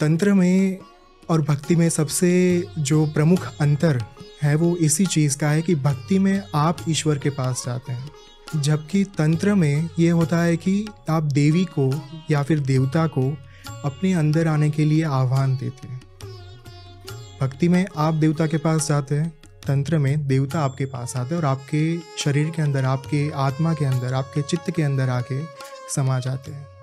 तंत्र में और भक्ति में सबसे जो प्रमुख अंतर है वो इसी चीज़ का है कि भक्ति में आप ईश्वर के पास जाते हैं, जबकि तंत्र में ये होता है कि आप देवी को या फिर देवता को अपने अंदर आने के लिए आह्वान देते हैं। भक्ति में आप देवता के पास जाते हैं, तंत्र में देवता आपके पास आते हैं और आपके शरीर के अंदर, आपके आत्मा के अंदर, आपके चित्त के अंदर आके समा जाते हैं।